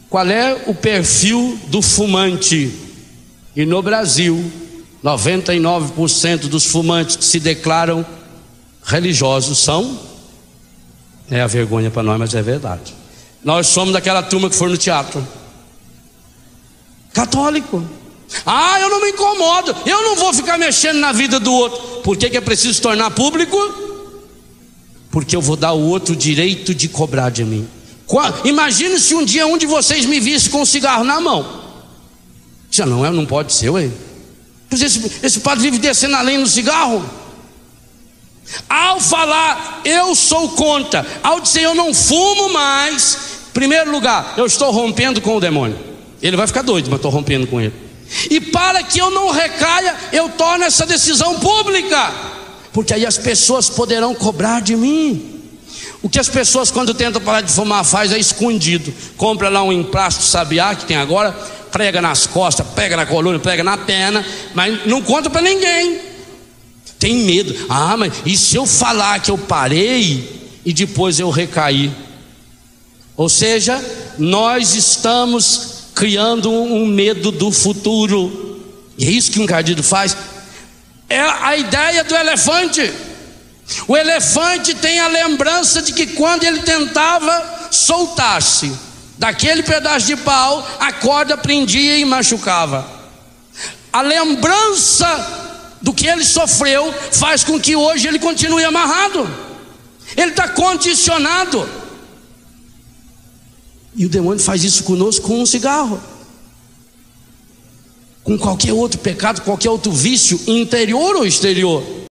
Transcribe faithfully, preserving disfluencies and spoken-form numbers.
Qual é o perfil do fumante? E no Brasil, noventa e nove por cento dos fumantes que se declaram religiosos são, é a vergonha para nós, mas é verdade, nós somos daquela turma que foi no teatro, católico. Ah, eu não me incomodo, eu não vou ficar mexendo na vida do outro. Por que que é preciso se tornar público? Porque eu vou dar ao outro o direito de cobrar de mim. Imagine se um dia um de vocês me visse com um cigarro na mão. Já não é, não pode ser, ué. Esse, esse padre vive descendo a lenha no cigarro. Ao falar eu sou contra, ao dizer eu não fumo mais, em primeiro lugar, eu estou rompendo com o demônio. Ele vai ficar doido, mas estou rompendo com ele. E para que eu não recaia, eu torno essa decisão pública, porque aí as pessoas poderão cobrar de mim. O que as pessoas quando tentam parar de fumar faz é escondido. Compra lá um emplasto sabiá que tem agora, prega nas costas, pega na coluna, pega na perna, mas não conta para ninguém. Tem medo. Ah, mas e se eu falar que eu parei e depois eu recaí? Ou seja, nós estamos criando um medo do futuro. E é isso que um encardido faz. É a ideia do elefante. O elefante tem a lembrança de que quando ele tentava soltar-se daquele pedaço de pau, a corda prendia e machucava. A lembrança do que ele sofreu faz com que hoje ele continue amarrado. Ele está condicionado. E o demônio faz isso conosco com um cigarro, com qualquer outro pecado, qualquer outro vício, interior ou exterior.